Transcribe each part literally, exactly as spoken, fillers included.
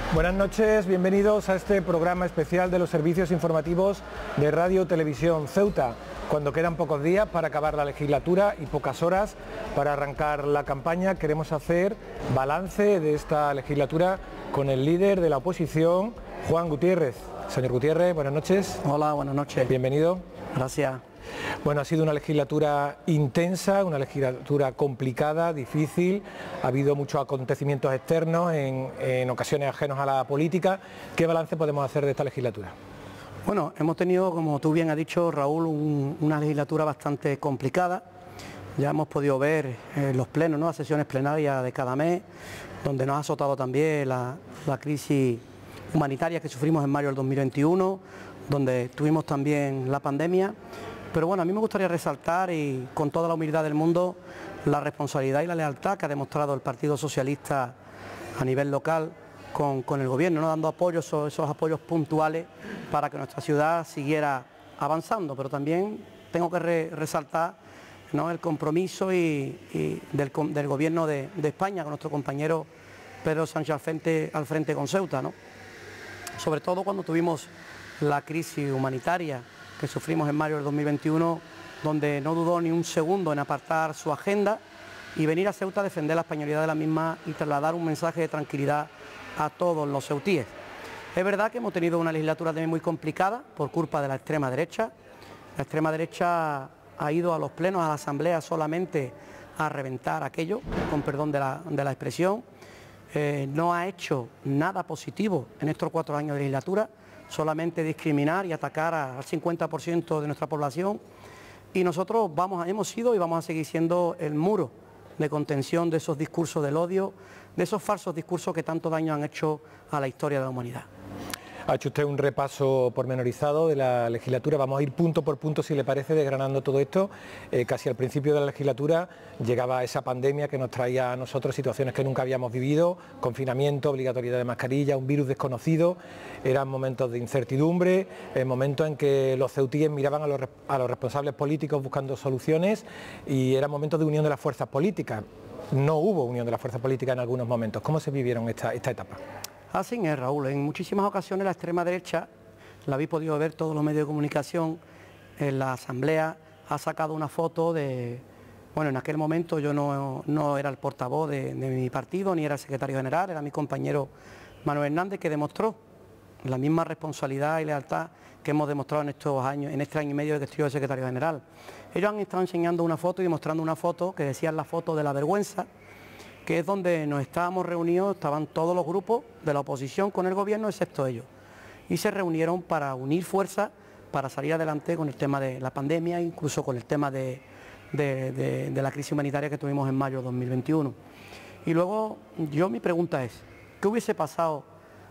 Buenas noches, bienvenidos a este programa especial de los servicios informativos de Radio Televisión Ceuta, cuando quedan pocos días para acabar la legislatura y pocas horas para arrancar la campaña. Queremos hacer balance de esta legislatura con el líder de la oposición, Juan Gutiérrez. Señor Gutiérrez, buenas noches. Hola, buenas noches. Bienvenido. Gracias. Bueno, ha sido una legislatura intensa, una legislatura complicada, difícil, ha habido muchos acontecimientos externos, en, en ocasiones ajenos a la política. ¿Qué balance podemos hacer de esta legislatura? Bueno, hemos tenido, como tú bien has dicho, Raúl, un, una legislatura bastante complicada. Ya hemos podido ver eh, los plenos, ¿no?, las sesiones plenarias de cada mes, donde nos ha azotado también la, la crisis humanitaria que sufrimos en mayo del dos mil veintiuno, donde tuvimos también la pandemia. Pero bueno, a mí me gustaría resaltar, y con toda la humildad del mundo, la responsabilidad y la lealtad que ha demostrado el Partido Socialista a nivel local con, con el gobierno, ¿no?, dando apoyos, esos, esos apoyos puntuales para que nuestra ciudad siguiera avanzando. Pero también tengo que re, resaltar, ¿no?, el compromiso y, y del, del gobierno de, de España con nuestro compañero Pedro Sánchez al frente, al frente con Ceuta, ¿no? Sobre todo cuando tuvimos la crisis humanitaria que sufrimos en mayo del dos mil veintiuno, donde no dudó ni un segundo en apartar su agenda y venir a Ceuta a defender la españolidad de la misma y trasladar un mensaje de tranquilidad a todos los ceutíes. Es verdad que hemos tenido una legislatura también muy complicada por culpa de la extrema derecha. La extrema derecha ha ido a los plenos, a la asamblea, solamente a reventar aquello, con perdón de la, de la expresión. Eh, no ha hecho nada positivo en estos cuatro años de legislatura, solamente discriminar y atacar al cincuenta por ciento de nuestra población, y nosotros vamos, hemos sido y vamos a seguir siendo el muro de contención de esos discursos del odio, de esos falsos discursos que tanto daño han hecho a la historia de la humanidad. Ha hecho usted un repaso pormenorizado de la legislatura. Vamos a ir punto por punto, si le parece, desgranando todo esto. Eh, casi al principio de la legislatura llegaba esa pandemia que nos traía a nosotros situaciones que nunca habíamos vivido: confinamiento, obligatoriedad de mascarilla, un virus desconocido. Eran momentos de incertidumbre, eh, momentos en que los ceutíes miraban a los, a los responsables políticos buscando soluciones, y eran momentos de unión de las fuerzas políticas. No hubo unión de las fuerzas políticas en algunos momentos. ¿Cómo se vivieron esta, esta etapa? Así es, Raúl. En muchísimas ocasiones la extrema derecha, la habéis podido ver todos los medios de comunicación, en la asamblea ha sacado una foto de... Bueno, en aquel momento yo no, no era el portavoz de, de mi partido, ni era el secretario general, era mi compañero Manuel Hernández, que demostró la misma responsabilidad y lealtad que hemos demostrado en estos años, en este año y medio de que estoy de secretario general. Ellos han estado enseñando una foto y mostrando una foto que decía la foto de la vergüenza, que es donde nos estábamos reunidos, estaban todos los grupos de la oposición con el gobierno, excepto ellos, y se reunieron para unir fuerzas para salir adelante con el tema de la pandemia, incluso con el tema de, de, de, de la crisis humanitaria que tuvimos en mayo de dos mil veintiuno. Y luego, yo mi pregunta es, ¿qué hubiese pasado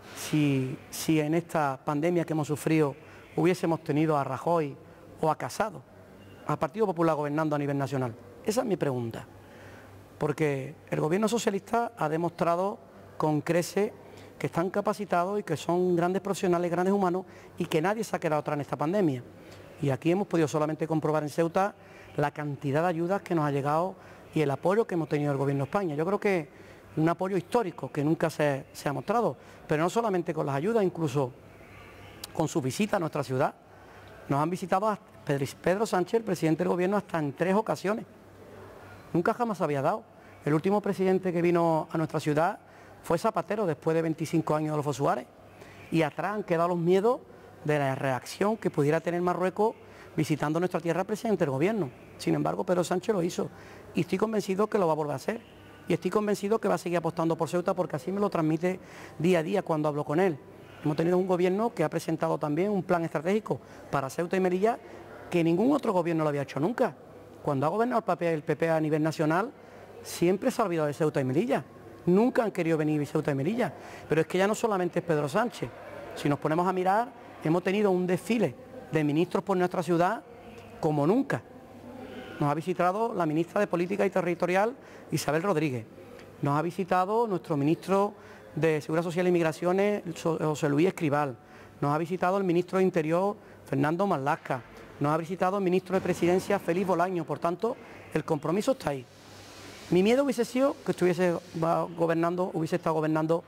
si, si en esta pandemia que hemos sufrido hubiésemos tenido a Rajoy o a Casado, al Partido Popular gobernando a nivel nacional? Esa es mi pregunta. Porque el gobierno socialista ha demostrado con creces que están capacitados y que son grandes profesionales, grandes humanos, y que nadie se ha quedado atrás en esta pandemia. Y aquí hemos podido solamente comprobar en Ceuta la cantidad de ayudas que nos ha llegado y el apoyo que hemos tenido del gobierno de España. Yo creo que un apoyo histórico que nunca se, se ha mostrado, pero no solamente con las ayudas, incluso con su visita a nuestra ciudad. Nos han visitado a Pedro Sánchez, el presidente del gobierno, hasta en tres ocasiones. Nunca jamás había dado. El último presidente que vino a nuestra ciudad fue Zapatero, después de veinticinco años de Adolfo Suárez. Y atrás han quedado los miedos de la reacción que pudiera tener Marruecos visitando nuestra tierra al presidente del gobierno. Sin embargo, Pedro Sánchez lo hizo. Y estoy convencido que lo va a volver a hacer. Y estoy convencido que va a seguir apostando por Ceuta, porque así me lo transmite día a día cuando hablo con él. Hemos tenido un gobierno que ha presentado también un plan estratégico para Ceuta y Melilla que ningún otro gobierno lo había hecho nunca. Cuando ha gobernado el P P a nivel nacional, siempre se ha olvidado de Ceuta y Melilla. Nunca han querido venir Ceuta y Melilla. Pero es que ya no solamente es Pedro Sánchez. Si nos ponemos a mirar, hemos tenido un desfile de ministros por nuestra ciudad como nunca. Nos ha visitado la ministra de Política y Territorial, Isabel Rodríguez. Nos ha visitado nuestro ministro de Seguridad Social y Migraciones, José Luis Escribal. Nos ha visitado el ministro de Interior, Fernando Marlaska. Nos ha visitado el ministro de Presidencia, Félix Bolaño. Por tanto, el compromiso está ahí. Mi miedo hubiese sido que estuviese gobernando, hubiese estado gobernando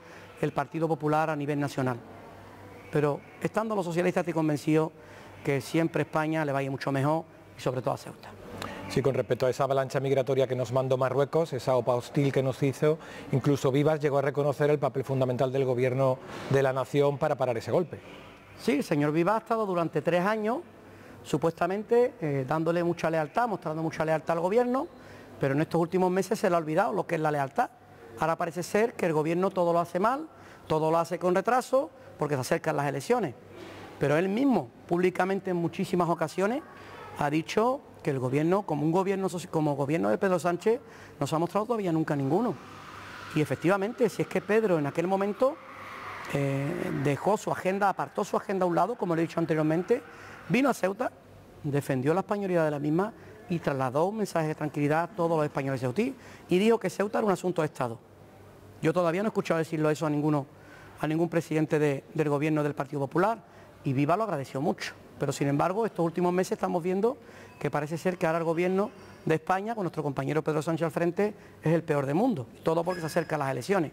el Partido Popular a nivel nacional. Pero estando los socialistas estoy convencido que siempre España le vaya mucho mejor y sobre todo a Ceuta. Sí, con respecto a esa avalancha migratoria que nos mandó Marruecos, esa OPA hostil que nos hizo, incluso Vivas llegó a reconocer el papel fundamental del gobierno de la nación para parar ese golpe. Sí, el señor Vivas ha estado durante tres años, supuestamente, eh, dándole mucha lealtad, mostrando mucha lealtad al gobierno, pero en estos últimos meses se le ha olvidado lo que es la lealtad. Ahora parece ser que el gobierno todo lo hace mal, todo lo hace con retraso, porque se acercan las elecciones. Pero él mismo, públicamente en muchísimas ocasiones, ha dicho que el gobierno, como un gobierno, como gobierno de Pedro Sánchez, no se ha mostrado todavía nunca ninguno. Y efectivamente, si es que Pedro en aquel momento eh, dejó su agenda, apartó su agenda a un lado, como le he dicho anteriormente, vino a Ceuta, defendió la españolidad de la misma y trasladó un mensaje de tranquilidad a todos los españoles ceutí y dijo que Ceuta era un asunto de Estado. Yo todavía no he escuchado decirlo eso a ninguno, a ningún presidente de, del gobierno del Partido Popular, y Viva lo agradeció mucho. Pero sin embargo, estos últimos meses estamos viendo que parece ser que ahora el gobierno de España, con nuestro compañero Pedro Sánchez al frente, es el peor del mundo, todo porque se acercan las elecciones.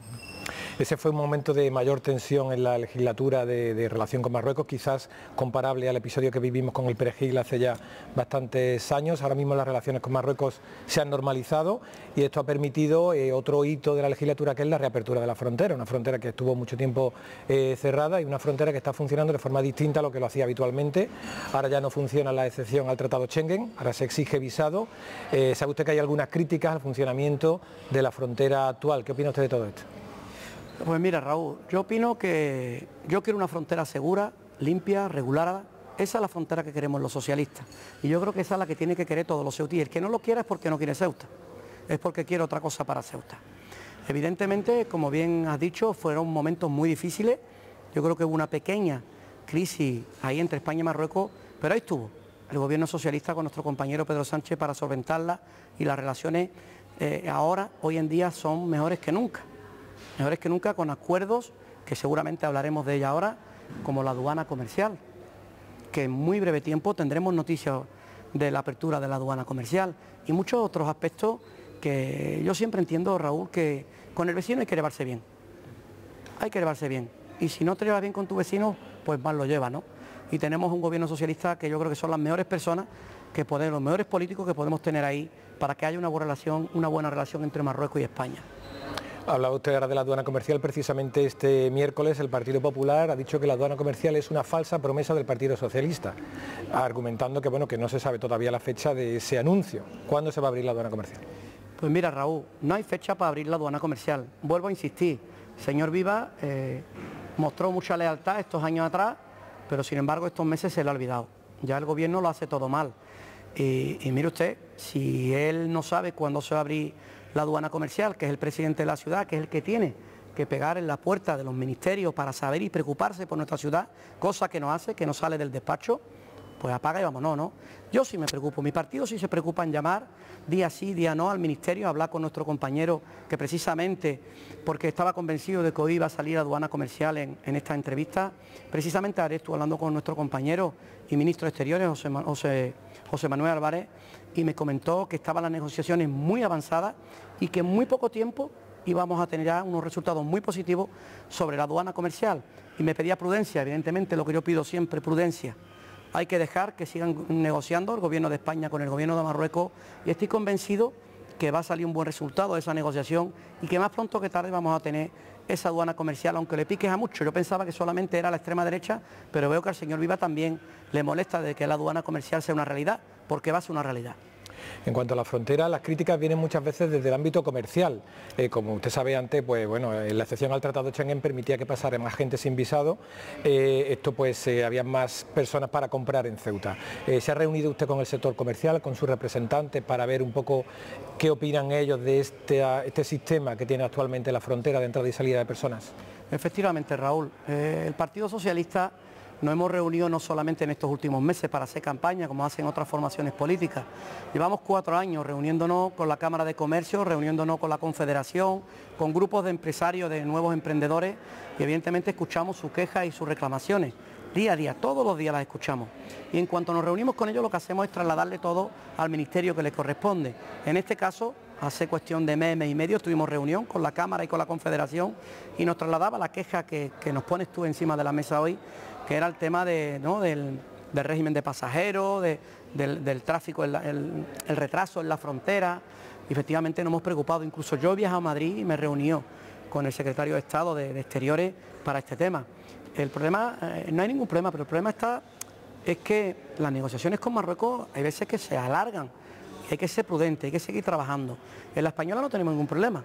Ese fue un momento de mayor tensión en la legislatura de, de relación con Marruecos, quizás comparable al episodio que vivimos con el Perejil hace ya bastantes años. Ahora mismo las relaciones con Marruecos se han normalizado y esto ha permitido eh, otro hito de la legislatura, que es la reapertura de la frontera, una frontera que estuvo mucho tiempo eh, cerrada y una frontera que está funcionando de forma distinta a lo que lo hacía habitualmente. Ahora ya no funciona la excepción al Tratado Schengen, ahora se exige visado. Eh, ¿Sabe usted que hay algunas críticas al funcionamiento de la frontera actual? ¿Qué opina usted de todo esto? Pues mira, Raúl, yo opino que yo quiero una frontera segura, limpia, regulada. Esa es la frontera que queremos los socialistas. Y yo creo que esa es la que tiene que querer todos los ceutíes. El que no lo quiera es porque no quiere Ceuta, es porque quiere otra cosa para Ceuta. Evidentemente, como bien has dicho, fueron momentos muy difíciles. Yo creo que hubo una pequeña crisis ahí entre España y Marruecos, pero ahí estuvo el gobierno socialista con nuestro compañero Pedro Sánchez para solventarla, y las relaciones eh, ahora, hoy en día, son mejores que nunca. Mejores que nunca, con acuerdos que seguramente hablaremos de ella ahora, como la aduana comercial, que en muy breve tiempo tendremos noticias de la apertura de la aduana comercial y muchos otros aspectos que yo siempre entiendo, Raúl, que con el vecino hay que llevarse bien. Hay que llevarse bien. Y si no te llevas bien con tu vecino, pues mal lo lleva, ¿no? Y tenemos un gobierno socialista que yo creo que son las mejores personas, que podemos, los mejores políticos que podemos tener ahí para que haya una buena relación, una buena relación entre Marruecos y España. Hablaba usted ahora de la aduana comercial. Precisamente este miércoles el Partido Popular ha dicho que la aduana comercial es una falsa promesa del Partido Socialista, argumentando que, bueno, que no se sabe todavía la fecha de ese anuncio. ¿Cuándo se va a abrir la aduana comercial? Pues mira, Raúl, no hay fecha para abrir la aduana comercial. Vuelvo a insistir, señor Viva eh, mostró mucha lealtad estos años atrás, pero sin embargo estos meses se le ha olvidado. Ya el gobierno lo hace todo mal. Y, y mire usted, si él no sabe cuándo se va a abrir la aduana comercial, que es el presidente de la ciudad, que es el que tiene que pegar en la puerta de los ministerios para saber y preocuparse por nuestra ciudad, cosa que no hace, que no sale del despacho, pues apaga y vámonos, ¿no? Yo sí me preocupo, mi partido sí se preocupa en llamar día sí, día no al ministerio, a hablar con nuestro compañero, que precisamente, porque estaba convencido de que hoy iba a salir aduana comercial en, en esta entrevista, precisamente ayer estuve hablando con nuestro compañero y ministro de Exteriores, José, José, José Manuel Álvarez, y me comentó que estaban las negociaciones muy avanzadas y que en muy poco tiempo íbamos a tener ya unos resultados muy positivos sobre la aduana comercial. Y me pedía prudencia, evidentemente lo que yo pido siempre, prudencia. Hay que dejar que sigan negociando el gobierno de España con el gobierno de Marruecos, y estoy convencido que va a salir un buen resultado de esa negociación y que más pronto que tarde vamos a tener esa aduana comercial, aunque le piques a mucho. Yo pensaba que solamente era la extrema derecha, pero veo que al señor Viva también le molesta de que la aduana comercial sea una realidad, porque va a ser una realidad. En cuanto a la frontera, las críticas vienen muchas veces desde el ámbito comercial. Eh, como usted sabe antes, pues bueno, la excepción al Tratado Schengen permitía que pasara más gente sin visado. Eh, esto pues eh, había más personas para comprar en Ceuta. Eh, ¿Se ha reunido usted con el sector comercial, con sus representantes, para ver un poco qué opinan ellos de este, este sistema que tiene actualmente la frontera de entrada y salida de personas? Efectivamente, Raúl, eh, el Partido Socialista nos hemos reunido no solamente en estos últimos meses para hacer campaña, como hacen otras formaciones políticas. Llevamos cuatro años reuniéndonos con la Cámara de Comercio, reuniéndonos con la Confederación, con grupos de empresarios, de nuevos emprendedores, y evidentemente escuchamos sus quejas y sus reclamaciones. Día a día, todos los días las escuchamos. Y en cuanto nos reunimos con ellos, lo que hacemos es trasladarle todo al ministerio que les corresponde. En este caso, hace cuestión de mes, mes y medio, tuvimos reunión con la Cámara y con la Confederación y nos trasladaba la queja que, que nos pones tú encima de la mesa hoy, que era el tema de, ¿no? del, del régimen de pasajeros, de, del, del tráfico, el, el, el retraso en la frontera. Y efectivamente nos hemos preocupado, incluso yo he viajado a Madrid y me reunió con el secretario de Estado de, de Exteriores para este tema. El problema, eh, no hay ningún problema, pero el problema está, es que las negociaciones con Marruecos hay veces que se alargan, hay que ser prudente, hay que seguir trabajando. En la española no tenemos ningún problema.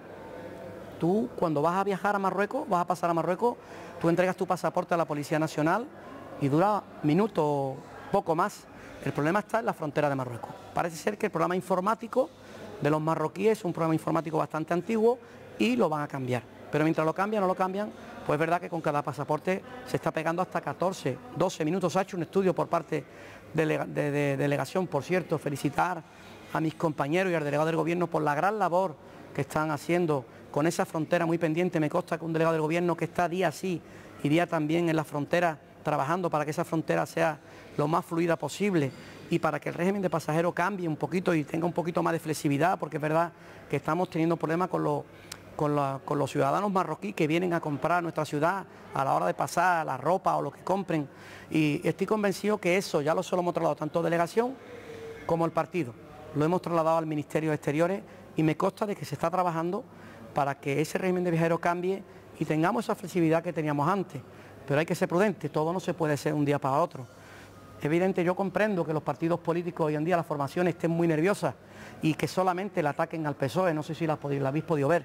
Tú cuando vas a viajar a Marruecos, vas a pasar a Marruecos, tú entregas tu pasaporte a la Policía Nacional y dura minutos, poco más. El problema está en la frontera de Marruecos. Parece ser que el programa informático de los marroquíes es un programa informático bastante antiguo y lo van a cambiar. Pero mientras lo cambian o no lo cambian, pues es verdad que con cada pasaporte se está pegando hasta catorce, doce minutos. Se ha hecho un estudio por parte de, de, de, de delegación, por cierto, felicitar a mis compañeros y al delegado del Gobierno por la gran labor que están haciendo con esa frontera muy pendiente. Me consta que un delegado del Gobierno que está día sí y día también en la frontera, trabajando para que esa frontera sea lo más fluida posible y para que el régimen de pasajeros cambie un poquito y tenga un poquito más de flexibilidad, porque es verdad que estamos teniendo problemas con los, con, la, con los ciudadanos marroquíes que vienen a comprar a nuestra ciudad a la hora de pasar la ropa o lo que compren, y estoy convencido que eso ya lo solo hemos trasladado tanto delegación como el partido, lo hemos trasladado al Ministerio de Exteriores y me consta de que se está trabajando para que ese régimen de viajeros cambie y tengamos esa flexibilidad que teníamos antes, pero hay que ser prudente, todo no se puede ser un día para otro. Evidente, yo comprendo que los partidos políticos hoy en día, las formaciones estén muy nerviosas y que solamente le ataquen al P S O E, no sé si la, la habéis podido ver.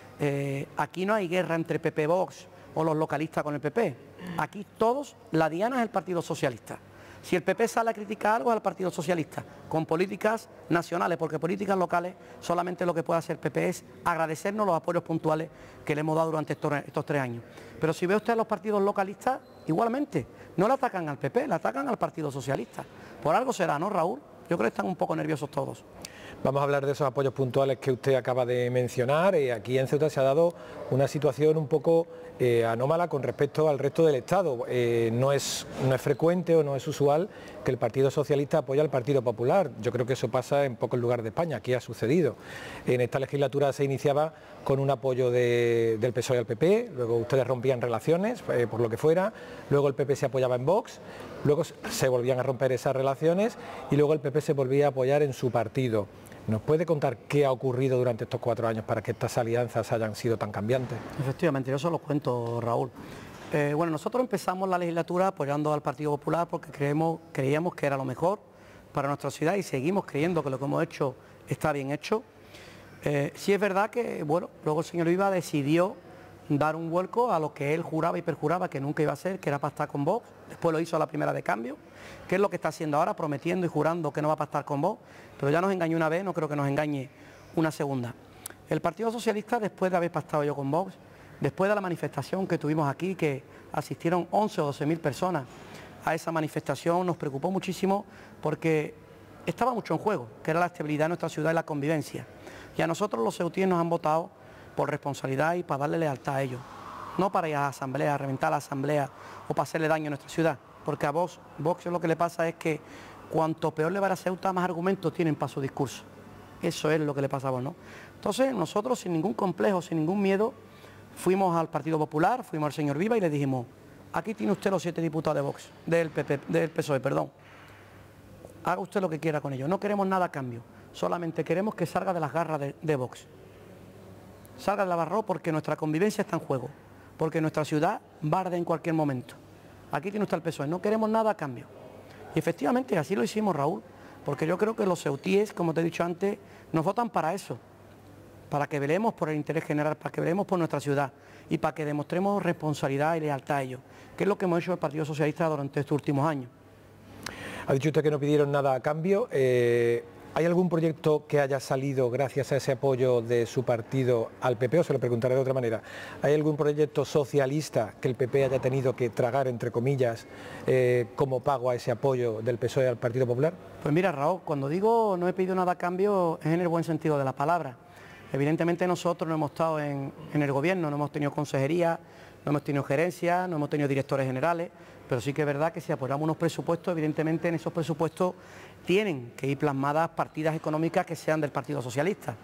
Eh, aquí no hay guerra entre P P Vox o los localistas con el P P. Aquí todos, la diana es el Partido Socialista. Si el P P sale a criticar algo es al Partido Socialista, con políticas nacionales, porque políticas locales solamente lo que puede hacer el P P es agradecernos los apoyos puntuales que le hemos dado durante estos, estos tres años. Pero si ve usted a los partidos localistas, igualmente, no le atacan al P P, le atacan al Partido Socialista. Por algo será, ¿no, Raúl? Yo creo que están un poco nerviosos todos. Vamos a hablar de esos apoyos puntuales que usted acaba de mencionar. Eh, aquí en Ceuta se ha dado una situación un poco eh, anómala con respecto al resto del Estado. Eh, no es, no es frecuente o no es usual que el Partido Socialista apoye al Partido Popular. Yo creo que eso pasa en pocos lugares de España, aquí ha sucedido. En esta legislatura se iniciaba con un apoyo de, del P S O E al P P, luego ustedes rompían relaciones, eh, por lo que fuera, luego el P P se apoyaba en Vox, luego se volvían a romper esas relaciones y luego el P P se volvía a apoyar en su partido. ¿Nos puede contar qué ha ocurrido durante estos cuatro años para que estas alianzas hayan sido tan cambiantes? Efectivamente, yo se lo cuento, Raúl. Eh, bueno, nosotros empezamos la legislatura apoyando al Partido Popular porque creemos, creíamos que era lo mejor para nuestra ciudad y seguimos creyendo que lo que hemos hecho está bien hecho. Eh, sí es verdad que, bueno, luego el señor Viva decidió dar un vuelco a lo que él juraba y perjuraba que nunca iba a ser, que era pactar con Vox. Después lo hizo a la primera de cambio, que es lo que está haciendo ahora, prometiendo y jurando que no va a pactar con Vox, pero ya nos engañó una vez, no creo que nos engañe una segunda. El Partido Socialista, después de haber pactado yo con Vox, después de la manifestación que tuvimos aquí, que asistieron once o doce mil personas a esa manifestación, nos preocupó muchísimo porque estaba mucho en juego, que era la estabilidad de nuestra ciudad y la convivencia. Y a nosotros los ceutíes nos han votado por responsabilidad y para darle lealtad a ellos, no para ir a la asamblea, a reventar la asamblea o para hacerle daño a nuestra ciudad, porque a Vox, Vox lo que le pasa es que cuanto peor le va a Ceuta, más argumentos tienen para su discurso. Eso es lo que le pasa a Vox, ¿no? Entonces nosotros sin ningún complejo, sin ningún miedo, fuimos al Partido Popular, fuimos al señor Viva y le dijimos, aquí tiene usted los siete diputados de Vox, del, P P, del P S O E, perdón. Haga usted lo que quiera con ellos, no queremos nada a cambio, solamente queremos que salga de las garras de, de Vox. Salga de la barro porque nuestra convivencia está en juego, porque nuestra ciudad va a arder en cualquier momento. Aquí tiene usted el P S O E, no queremos nada a cambio. Y efectivamente así lo hicimos, Raúl, porque yo creo que los ceutíes, como te he dicho antes, nos votan para eso, para que velemos por el interés general, para que velemos por nuestra ciudad y para que demostremos responsabilidad y lealtad a ellos, que es lo que hemos hecho el Partido Socialista durante estos últimos años. Ha dicho usted que no pidieron nada a cambio. Eh... ¿Hay algún proyecto que haya salido gracias a ese apoyo de su partido al P P? O se lo preguntaré de otra manera. ¿Hay algún proyecto socialista que el P P haya tenido que tragar, entre comillas, eh, como pago a ese apoyo del P S O E al Partido Popular? Pues mira, Raúl, cuando digo no he pedido nada a cambio es en el buen sentido de la palabra. Evidentemente nosotros no hemos estado en, en el gobierno, no hemos tenido consejería, no hemos tenido gerencia, no hemos tenido directores generales, pero sí que es verdad que si apoyamos unos presupuestos, evidentemente en esos presupuestos tienen que ir plasmadas partidas económicas que sean del Partido Socialista.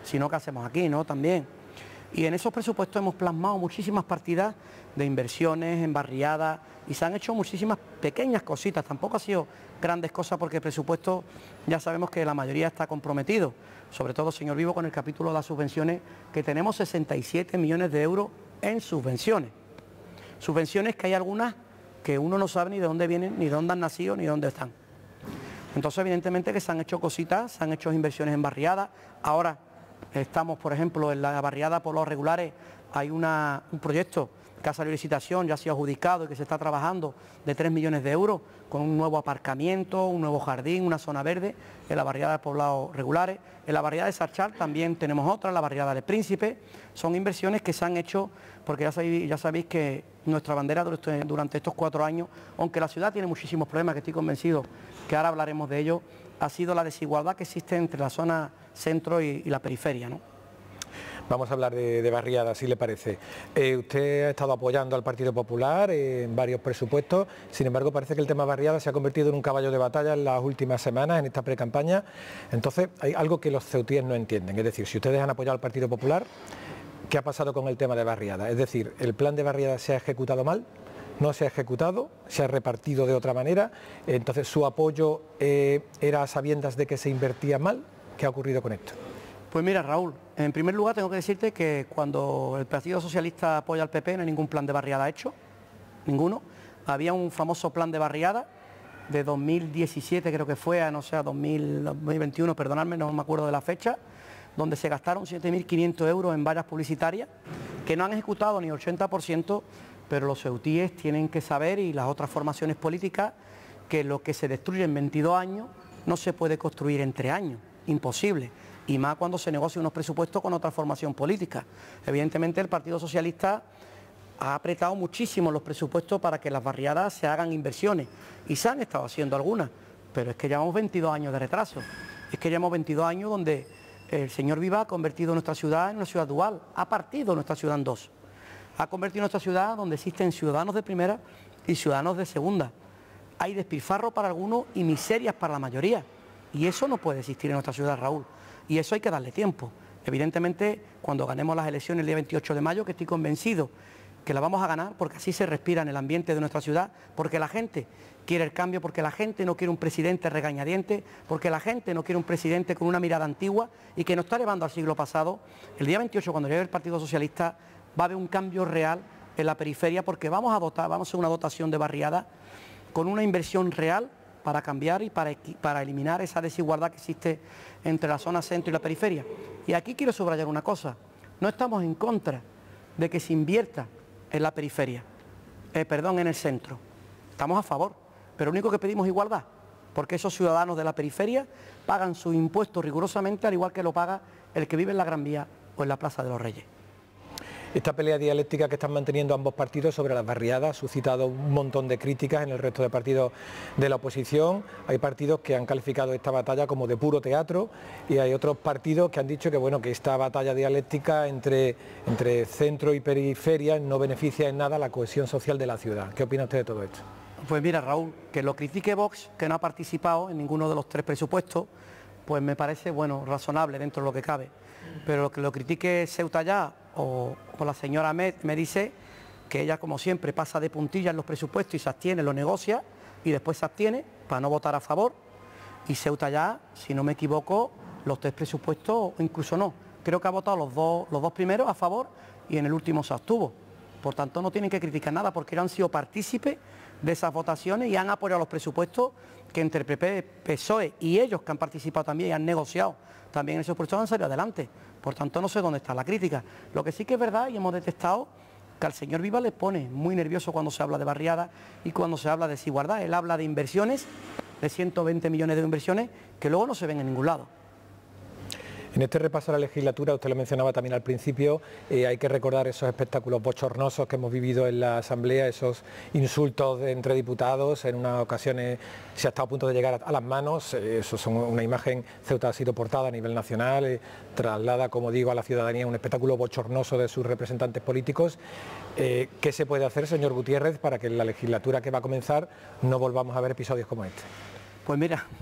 Si no, ¿qué hacemos aquí, no? También. Y en esos presupuestos hemos plasmado muchísimas partidas de inversiones en barriadas y se han hecho muchísimas pequeñas cositas, tampoco ha sido grandes cosas porque el presupuesto ya sabemos que la mayoría está comprometido, sobre todo, señor Vivo, con el capítulo de las subvenciones, que tenemos sesenta y siete millones de euros en subvenciones. Subvenciones que hay algunas que uno no sabe ni de dónde vienen, ni de dónde han nacido, ni de dónde están. Entonces, evidentemente que se han hecho cositas, se han hecho inversiones en barriadas. Ahora estamos, por ejemplo, en la barriada Poblados Regulares, hay una, un proyecto que ha salido de licitación, ya ha sido adjudicado y que se está trabajando de tres millones de euros, con un nuevo aparcamiento, un nuevo jardín, una zona verde, en la barriada de Poblados Regulares. En la barriada de Sarchal también tenemos otra, la barriada del Príncipe. Son inversiones que se han hecho, porque ya sabéis, ya sabéis que nuestra bandera durante estos cuatro años, aunque la ciudad tiene muchísimos problemas, que estoy convencido que ahora hablaremos de ello, ha sido la desigualdad que existe entre la zona centro y, y la periferia, ¿no? Vamos a hablar de, de barriadas, si le parece. Eh, usted ha estado apoyando al Partido Popular en varios presupuestos, sin embargo parece que el tema barriadas se ha convertido en un caballo de batalla en las últimas semanas, en esta precampaña. Entonces hay algo que los ceutíes no entienden, es decir, si ustedes han apoyado al Partido Popular, ¿qué ha pasado con el tema de barriadas? Es decir, ¿el plan de barriadas se ha ejecutado mal? ¿No se ha ejecutado? ¿Se ha repartido de otra manera? Entonces, ¿su apoyo eh, era a sabiendas de que se invertía mal? ¿Qué ha ocurrido con esto? Pues mira, Raúl, en primer lugar tengo que decirte que cuando el Partido Socialista apoya al P P no hay ningún plan de barriada hecho, ninguno. Había un famoso plan de barriada de dos mil diecisiete, creo que fue, a no sé, a dos mil veintiuno, perdonadme, no me acuerdo de la fecha, donde se gastaron siete mil quinientos euros en vallas publicitarias, que no han ejecutado ni el ochenta por ciento, pero los ceutíes tienen que saber, y las otras formaciones políticas, que lo que se destruye en veintidós años no se puede construir en tres años, imposible. Y más cuando se negocian unos presupuestos con otra formación política. Evidentemente el Partido Socialista ha apretado muchísimo los presupuestos para que las barriadas se hagan inversiones, y se han estado haciendo algunas, pero es que llevamos veintidós años de retraso, es que llevamos veintidós años donde el señor Viva ha convertido nuestra ciudad en una ciudad dual, ha partido nuestra ciudad en dos, ha convertido nuestra ciudad donde existen ciudadanos de primera y ciudadanos de segunda. Hay despilfarro para algunos y miserias para la mayoría, y eso no puede existir en nuestra ciudad, Raúl. Y eso hay que darle tiempo. Evidentemente, cuando ganemos las elecciones el día veintiocho de mayo, que estoy convencido que la vamos a ganar, porque así se respira en el ambiente de nuestra ciudad, porque la gente quiere el cambio, porque la gente no quiere un presidente regañadiente, porque la gente no quiere un presidente con una mirada antigua y que nos está llevando al siglo pasado. El día veintiocho, cuando llegue el Partido Socialista, va a haber un cambio real en la periferia, porque vamos a dotar, vamos a hacer una dotación de barriada con una inversión real para cambiar y para, para eliminar esa desigualdad que existe entre la zona centro y la periferia. Y aquí quiero subrayar una cosa, no estamos en contra de que se invierta en la periferia, eh, perdón, en el centro, estamos a favor, pero lo único que pedimos es igualdad, porque esos ciudadanos de la periferia pagan sus impuestos rigurosamente, al igual que lo paga el que vive en la Gran Vía o en la Plaza de los Reyes. Esta pelea dialéctica que están manteniendo ambos partidos sobre las barriadas ha suscitado un montón de críticas en el resto de partidos de la oposición. Hay partidos que han calificado esta batalla como de puro teatro y hay otros partidos que han dicho que, bueno, que esta batalla dialéctica entre, entre centro y periferia no beneficia en nada la cohesión social de la ciudad. ¿Qué opina usted de todo esto? Pues mira, Raúl, que lo critique Vox, que no ha participado en ninguno de los tres presupuestos, pues me parece, bueno, razonable dentro de lo que cabe. Pero que lo critique Ceuta ya, o, o la señora Met, me dice que ella, como siempre, pasa de puntillas en los presupuestos y se abstiene, lo negocia y después se abstiene para no votar a favor. Y Ceuta ya, si no me equivoco, los tres presupuestos, o incluso no, creo que ha votado los dos, los dos primeros a favor y en el último se abstuvo. Por tanto, no tienen que criticar nada porque ellos han sido partícipes de esas votaciones y han apoyado los presupuestos que entre P P, P S O E y ellos, que han participado también y han negociado también en esos presupuestos, han salido adelante. Por tanto, no sé dónde está la crítica. Lo que sí que es verdad, y hemos detectado, que al señor Viva le pone muy nervioso cuando se habla de barriada y cuando se habla de desigualdad. Él habla de inversiones, de ciento veinte millones de inversiones, que luego no se ven en ningún lado. En este repaso a la legislatura, usted lo mencionaba también al principio, eh, hay que recordar esos espectáculos bochornosos que hemos vivido en la Asamblea, esos insultos de, entre diputados, en unas ocasiones se ha estado a punto de llegar a, a las manos, eh, eso son una imagen, Ceuta ha sido portada a nivel nacional, eh, traslada, como digo, a la ciudadanía un espectáculo bochornoso de sus representantes políticos. Eh, ¿Qué se puede hacer, señor Gutiérrez, para que en la legislatura que va a comenzar no volvamos a ver episodios como este? Pues mira,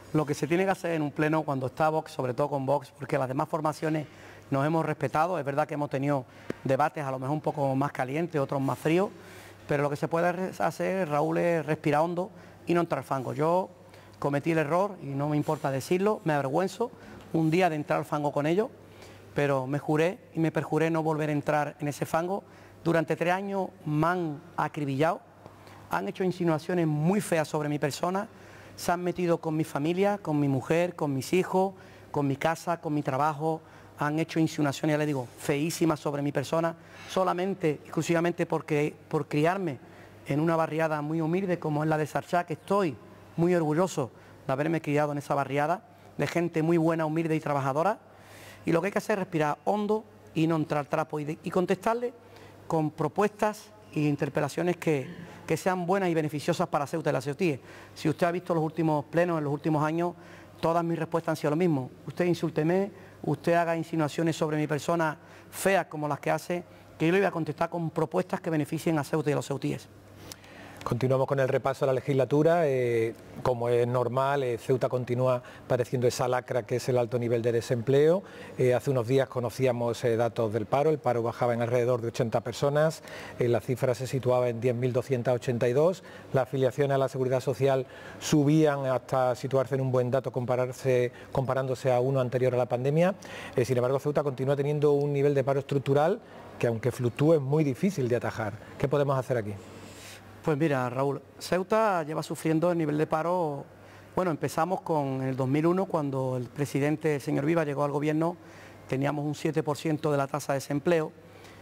lo que se tiene que hacer en un pleno cuando está Vox, sobre todo con Vox, porque las demás formaciones nos hemos respetado. Es verdad que hemos tenido debates a lo mejor un poco más calientes, otros más fríos, pero lo que se puede hacer, Raúl, es respirar hondo y no entrar al fango. Yo cometí el error, y no me importa decirlo, me avergüenzo un día de entrar al fango con ellos, pero me juré y me perjuré no volver a entrar en ese fango. Durante tres años me han acribillado, han hecho insinuaciones muy feas sobre mi persona, se han metido con mi familia, con mi mujer, con mis hijos, con mi casa, con mi trabajo, han hecho insinuaciones, ya les digo, feísimas sobre mi persona, solamente, exclusivamente porque, por criarme en una barriada muy humilde como es la de Sarchá, que estoy muy orgulloso de haberme criado en esa barriada, de gente muy buena, humilde y trabajadora, y lo que hay que hacer es respirar hondo y no entrar trapo y, de, y contestarle con propuestas e interpelaciones que, que sean buenas y beneficiosas para Ceuta y la Ceutíes. Si usted ha visto los últimos plenos, en los últimos años, todas mis respuestas han sido lo mismo. Usted insúlteme, usted haga insinuaciones sobre mi persona feas como las que hace, que yo le voy a contestar con propuestas que beneficien a Ceuta y a los ceutíes. Continuamos con el repaso de la legislatura. Eh, como es normal, eh, Ceuta continúa padeciendo esa lacra que es el alto nivel de desempleo. Eh, hace unos días conocíamos eh, datos del paro. El paro bajaba en alrededor de ochenta personas. Eh, la cifra se situaba en diez mil doscientas ochenta y dos. Las afiliaciones a la Seguridad Social subían hasta situarse en un buen dato compararse, comparándose a uno anterior a la pandemia. Eh, sin embargo, Ceuta continúa teniendo un nivel de paro estructural que, aunque fluctúe, es muy difícil de atajar. ¿Qué podemos hacer aquí? Pues mira, Raúl, Ceuta lleva sufriendo el nivel de paro. Bueno, empezamos con el dos mil uno, cuando el presidente, el señor Viva, llegó al gobierno, teníamos un siete por ciento de la tasa de desempleo,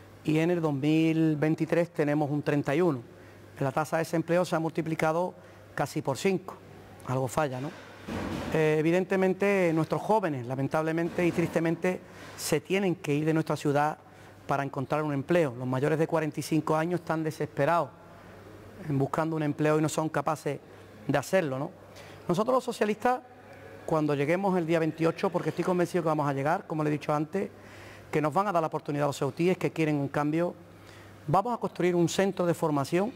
y en el dos mil veintitrés tenemos un treinta y uno por ciento. La tasa de desempleo se ha multiplicado casi por cinco, algo falla, ¿no? Eh, evidentemente nuestros jóvenes, lamentablemente y tristemente, se tienen que ir de nuestra ciudad para encontrar un empleo. Los mayores de cuarenta y cinco años están desesperados en buscando un empleo y no son capaces de hacerlo, ¿no? Nosotros los socialistas, cuando lleguemos el día veintiocho, porque estoy convencido que vamos a llegar, como le he dicho antes, que nos van a dar la oportunidad a los ceutíes que quieren un cambio, vamos a construir un centro de formación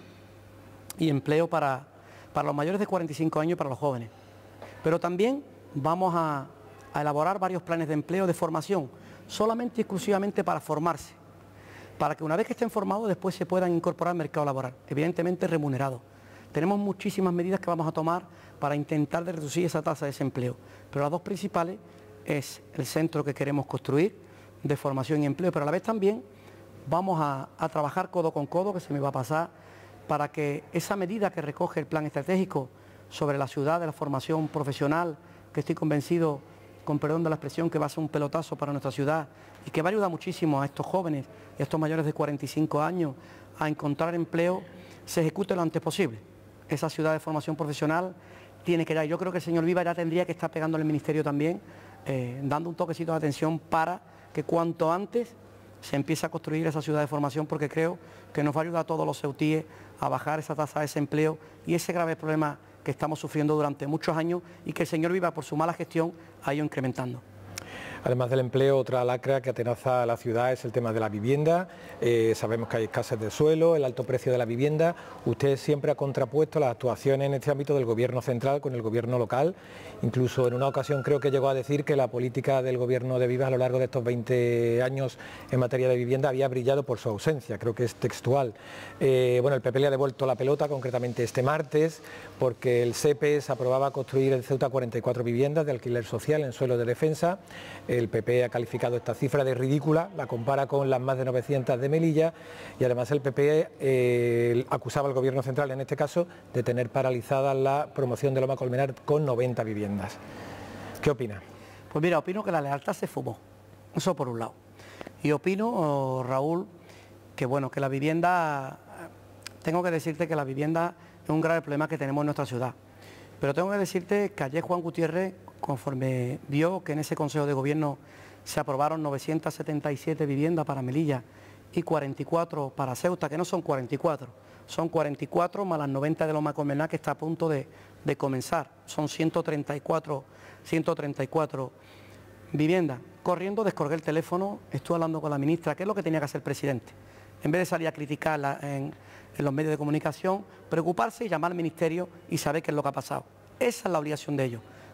y empleo para, para los mayores de cuarenta y cinco años y para los jóvenes. Pero también vamos a, a elaborar varios planes de empleo, de formación, solamente y exclusivamente para formarse, para que una vez que estén formados después se puedan incorporar al mercado laboral, evidentemente remunerados. Tenemos muchísimas medidas que vamos a tomar para intentar de reducir esa tasa de desempleo, pero las dos principales es el centro que queremos construir de formación y empleo, pero a la vez también vamos a, a trabajar codo con codo, que se me va a pasar, para que esa medida que recoge el plan estratégico sobre la ciudad de la formación profesional, que estoy convencido, con perdón de la expresión, que va a ser un pelotazo para nuestra ciudad y que va a ayudar muchísimo a estos jóvenes y a estos mayores de cuarenta y cinco años a encontrar empleo, se ejecute lo antes posible. Esa ciudad de formación profesional tiene que ir. Yo creo que el señor Viva ya tendría que estar pegando al ministerio también, eh, dando un toquecito de atención para que cuanto antes se empiece a construir esa ciudad de formación, porque creo que nos va a ayudar a todos los ceutíes a bajar esa tasa de desempleo y ese grave problema que estamos sufriendo durante muchos años y que el señor Viva, por su mala gestión, ha ido incrementando. Además del empleo, otra lacra que atenaza a la ciudad es el tema de la vivienda. Eh, sabemos que hay escasez de suelo, el alto precio de la vivienda. Usted siempre ha contrapuesto las actuaciones en este ámbito del gobierno central con el gobierno local. Incluso en una ocasión creo que llegó a decir que la política del gobierno de Viva a lo largo de estos veinte años en materia de vivienda había brillado por su ausencia, creo que es textual. Eh, bueno, el P P le ha devuelto la pelota, concretamente este martes, porque el S E P E S aprobaba construir en Ceuta cuarenta y cuatro viviendas de alquiler social en suelo de defensa. El P P ha calificado esta cifra de ridícula, la compara con las más de novecientas de Melilla, y además el P P eh, acusaba al gobierno central, en este caso, de tener paralizada la promoción de Loma Colmenar con noventa viviendas. ¿Qué opina? Pues mira, opino que la lealtad se fumó, eso por un lado. Y opino, oh, Raúl, que bueno, que la vivienda, tengo que decirte que la vivienda es un grave problema que tenemos en nuestra ciudad. Pero tengo que decirte que ayer Juan Gutiérrez, conforme vio que en ese Consejo de Gobierno se aprobaron novecientas setenta y siete viviendas para Melilla y cuarenta y cuatro para Ceuta, que no son cuarenta y cuatro, son cuarenta y cuatro más las noventa de Loma Colmenar, que está a punto de, de comenzar, son ciento treinta y cuatro, ciento treinta y cuatro viviendas. Corriendo descolgué el teléfono, estuve hablando con la ministra, que es lo que tenía que hacer el presidente. En vez de salir a criticarla en, en los medios de comunicación, preocuparse y llamar al ministerio y saber qué es lo que ha pasado. Esa es la obligación de ellos.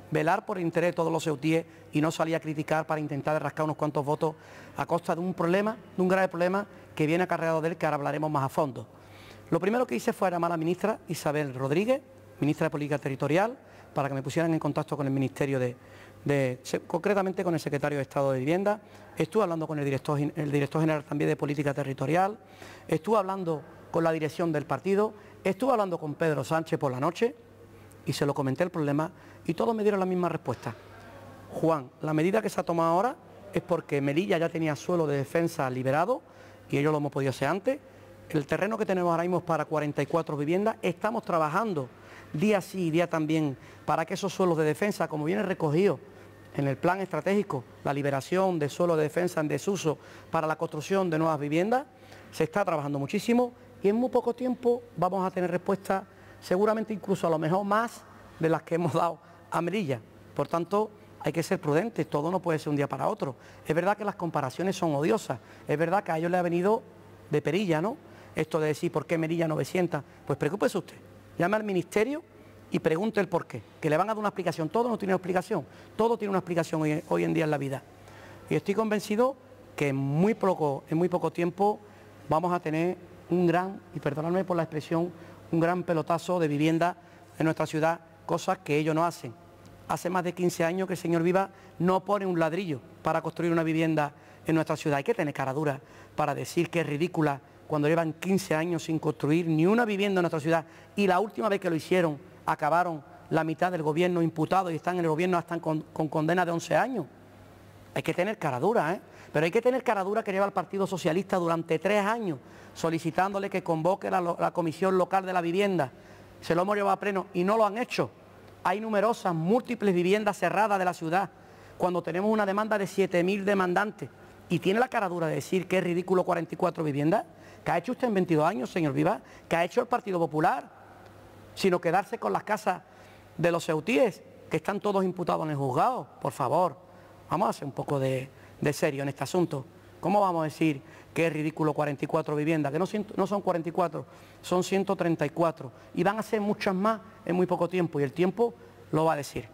velar por el interés de todos los ceutíes y no salir a criticar para intentar rascar unos cuantos votos a costa de un problema, de un grave problema que viene acarreado de él, que ahora hablaremos más a fondo. Lo primero que hice fue llamar a la ministra Isabel Rodríguez, ministra de Política Territorial, para que me pusieran en contacto con el Ministerio de, de concretamente con el Secretario de Estado de Vivienda. Estuve hablando con el director, el director general también de Política Territorial, estuve hablando con la dirección del partido, estuve hablando con Pedro Sánchez por la noche y se lo comenté el problema y todos me dieron la misma respuesta. Juan, la medida que se ha tomado ahora es porque Melilla ya tenía suelo de defensa liberado y ellos lo hemos podido hacer antes. El terreno que tenemos ahora mismo es para cuarenta y cuatro viviendas. Estamos trabajando día sí y día también para que esos suelos de defensa, como viene recogido en el plan estratégico, la liberación de suelo de defensa en desuso para la construcción de nuevas viviendas, se está trabajando muchísimo y en muy poco tiempo vamos a tener respuesta, seguramente incluso a lo mejor más de las que hemos dado a Melilla. Por tanto, hay que ser prudentes, todo no puede ser un día para otro. Es verdad que las comparaciones son odiosas, es verdad que a ellos les ha venido de perilla, ¿no? Esto de decir, ¿por qué Melilla novecientos? Pues preocúpese usted, llame al ministerio y pregunte el por qué, que le van a dar una explicación. Todo no tiene explicación, todo tiene una explicación hoy, hoy en día en la vida. Y estoy convencido que en muy poco, en muy poco tiempo vamos a tener un gran, y perdonadme por la expresión, un gran pelotazo de vivienda en nuestra ciudad, cosas que ellos no hacen. Hace más de quince años que el señor Viva no pone un ladrillo para construir una vivienda en nuestra ciudad. Hay que tener cara dura para decir que es ridícula cuando llevan quince años sin construir ni una vivienda en nuestra ciudad y la última vez que lo hicieron acabaron la mitad del gobierno imputado y están en el gobierno hasta con, con condena de once años. Hay que tener cara dura, ¿eh? Pero hay que tener cara dura que lleva el Partido Socialista durante tres años solicitándole que convoque la, la Comisión Local de la Vivienda. Se lo hemos llevado a pleno y no lo han hecho. Hay numerosas, múltiples viviendas cerradas de la ciudad, cuando tenemos una demanda de siete mil demandantes. Y tiene la cara dura de decir que es ridículo cuarenta y cuatro viviendas. ¿Qué ha hecho usted en veintidós años, señor Viva? ¿Qué ha hecho el Partido Popular? Sino quedarse con las casas de los ceutíes, que están todos imputados en el juzgado. Por favor, vamos a hacer un poco de, de serio en este asunto. ¿Cómo vamos a decir que es ridículo cuarenta y cuatro viviendas? Que no, no son cuarenta y cuatro, son ciento treinta y cuatro. Y van a ser muchas más en muy poco tiempo, y el tiempo lo va a decir.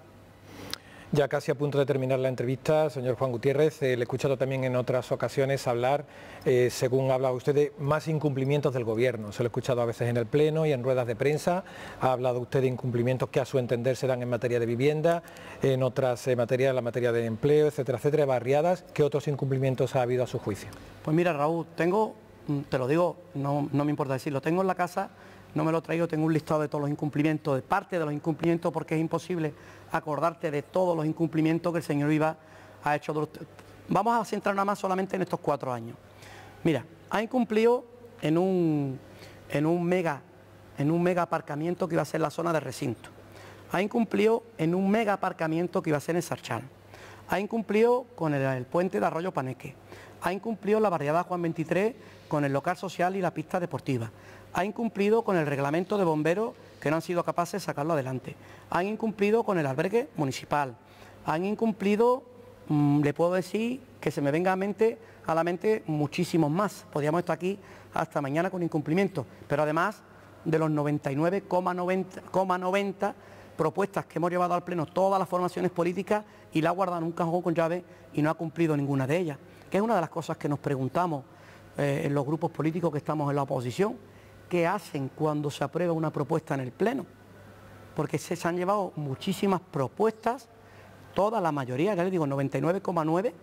Ya casi a punto de terminar la entrevista, señor Juan Gutiérrez, eh, le he escuchado también en otras ocasiones hablar, eh, según habla usted, de más incumplimientos del Gobierno. Se lo he escuchado a veces en el Pleno y en ruedas de prensa. Ha hablado usted de incumplimientos que a su entender se dan en materia de vivienda, en otras eh, materias, en la materia de empleo, etcétera, etcétera, barriadas. ¿Qué otros incumplimientos ha habido a su juicio? Pues mira, Raúl, tengo, te lo digo, no, no me importa decirlo, tengo en la casa, no me lo he traído, tengo un listado de todos los incumplimientos, de parte de los incumplimientos, porque es imposible acordarte de todos los incumplimientos que el señor Viva ha hecho. Vamos a centrar nada más solamente en estos cuatro años. Mira, ha incumplido en un, en un mega, en un mega aparcamiento que iba a ser la zona de recinto. Ha incumplido en un mega aparcamiento que iba a ser en Sarchán. Ha incumplido con el, el puente de Arroyo Paneque. Ha incumplido la barriada Juan veintitrés con el local social y la pista deportiva. Ha incumplido con el reglamento de bomberos, que no han sido capaces de sacarlo adelante. Han incumplido con el albergue municipal. Han incumplido, mmm, le puedo decir que se me venga a, mente, a la mente muchísimos más. Podríamos estar aquí hasta mañana con incumplimientos, pero además de los noventa y nueve coma noventa propuestas que hemos llevado al Pleno todas las formaciones políticas y la ha guardado en un cajón con llave y no ha cumplido ninguna de ellas, que es una de las cosas que nos preguntamos eh, en los grupos políticos que estamos en la oposición. ¿Qué hacen cuando se aprueba una propuesta en el Pleno? Porque se, se han llevado muchísimas propuestas, toda la mayoría, ya les digo, noventa y nueve coma nueve,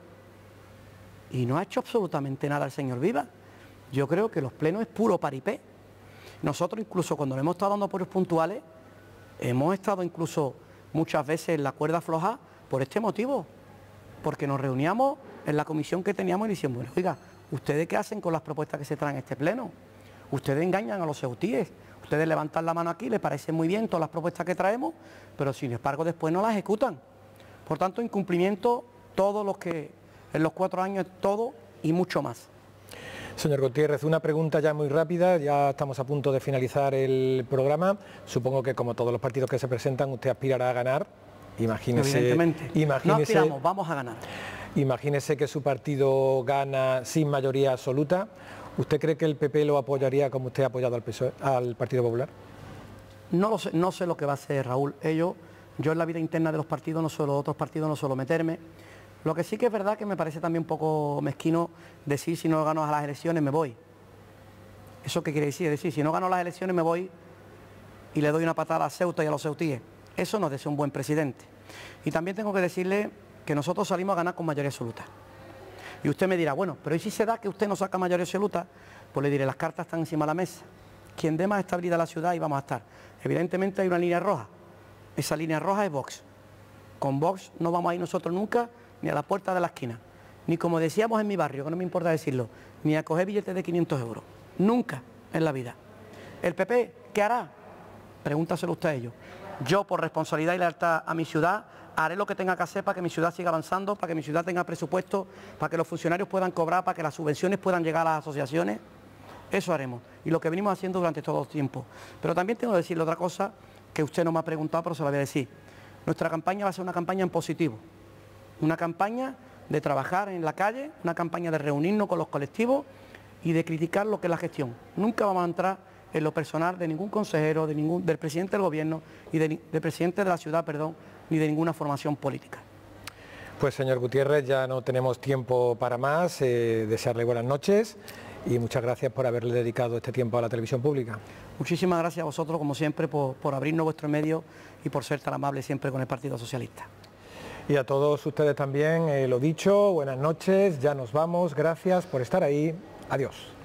y no ha hecho absolutamente nada el señor Viva. Yo creo que los plenos es puro paripé. Nosotros incluso cuando le hemos estado dando apoyos puntuales, hemos estado incluso muchas veces en la cuerda floja por este motivo, porque nos reuníamos en la comisión que teníamos y decíamos, bueno, oiga, ¿ustedes qué hacen con las propuestas que se traen en este Pleno? Ustedes engañan a los ceutíes, ustedes levantan la mano aquí, les parece muy bien todas las propuestas que traemos, pero sin embargo después no las ejecutan. Por tanto, incumplimiento, todos los que en los cuatro años, todo y mucho más. Señor Gutiérrez, una pregunta ya muy rápida, ya estamos a punto de finalizar el programa. Supongo que como todos los partidos que se presentan, usted aspirará a ganar. Imagínese, Evidentemente, imagínese, no aspiramos, vamos a ganar. Imagínese que su partido gana sin mayoría absoluta. ¿Usted cree que el P P lo apoyaría como usted ha apoyado al P S O E, al Partido Popular? No lo sé, no sé lo que va a hacer Raúl. Ellos Yo en la vida interna de los partidos, no suelo, otros partidos no suelo meterme. Lo que sí que es verdad que me parece también un poco mezquino decir si no gano a las elecciones me voy. ¿Eso qué quiere decir? Es decir, si no gano las elecciones me voy y le doy una patada a Ceuta y a los ceutíes. Eso no es de ser un buen presidente. Y también tengo que decirle que nosotros salimos a ganar con mayoría absoluta. Y usted me dirá, bueno, pero ¿y si se da que usted no saca mayoría absoluta? Pues le diré, las cartas están encima de la mesa. Quien dé más estabilidad a la ciudad y vamos a estar. Evidentemente hay una línea roja. Esa línea roja es Vox. Con Vox no vamos a ir nosotros nunca ni a la puerta de la esquina. Ni como decíamos en mi barrio, que no me importa decirlo, ni a coger billetes de quinientos euros. Nunca en la vida. ¿El P P qué hará? Pregúntaselo usted a ellos. Yo, por responsabilidad y lealtad a mi ciudad, haré lo que tenga que hacer para que mi ciudad siga avanzando, para que mi ciudad tenga presupuesto, para que los funcionarios puedan cobrar, para que las subvenciones puedan llegar a las asociaciones. Eso haremos. Y lo que venimos haciendo durante todo el tiempo. Pero también tengo que decirle otra cosa que usted no me ha preguntado, pero se la voy a decir. Nuestra campaña va a ser una campaña en positivo. Una campaña de trabajar en la calle, una campaña de reunirnos con los colectivos y de criticar lo que es la gestión. Nunca vamos a entrar en lo personal de ningún consejero, de ningún, del presidente del gobierno y de, del presidente de la ciudad, perdón, ni de ninguna formación política. Pues señor Gutiérrez, ya no tenemos tiempo para más, eh, desearle buenas noches y muchas gracias por haberle dedicado este tiempo a la televisión pública. Muchísimas gracias a vosotros, como siempre, por, por abrirnos vuestro medio y por ser tan amables siempre con el Partido Socialista. Y a todos ustedes también, eh, lo dicho, buenas noches, ya nos vamos, gracias por estar ahí, adiós.